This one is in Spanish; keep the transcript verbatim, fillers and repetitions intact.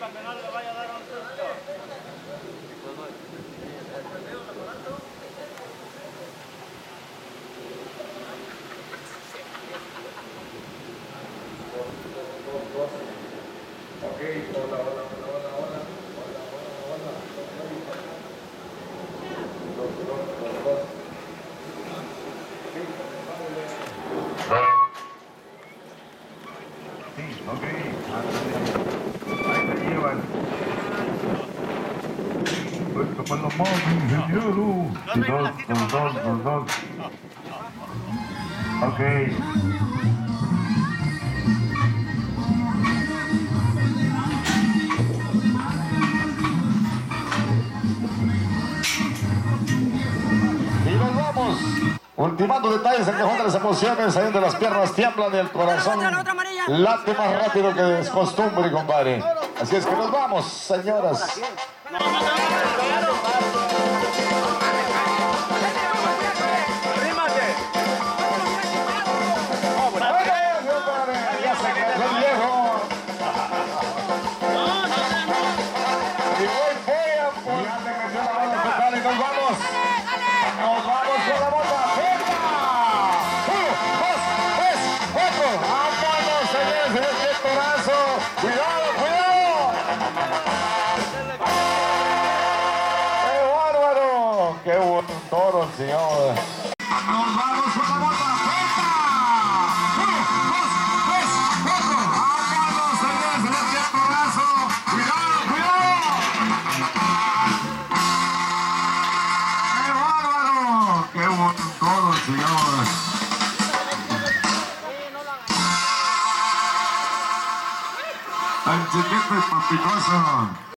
para que no le vaya a dar un susto. Ok, hola, hola, hola, hola, hola, hola, hola, hola, dos, dos, dos, dos. Sí, ok, ahí te llevan. Puesto con los móviles, ingeniero. Y dos, dos, dos, dos, dos. Ok. Y nos vamos. Ultimando detalles, el cajón de las emociones, ahí donde las piernas tiemblan y el corazón late más rápido que es costumbre, compadre. Así es que nos vamos, señoras. Ya se quedó el viejo. Y voy, voy a por... Ya te metió la mano total y nos vamos. Nos vamos con la bota. ¡Venga! Uno, dos, tres, cuatro. ¡Vámonos, señores! ¡Señores, qué corazo! ¡Cuidado, cuidado! ¡Qué bárbaro! ¡Qué buen toro, señor! Nos vamos con la bota. ¡Venga! Uno, dos, tres, cuatro. ¡Vámonos, señores! ¡Señores, qué corazo! ¡Cuidado, cuidado! ¡Qué bárbaro! ¡Qué buen toro, señor! Tan chiquito y papicoso.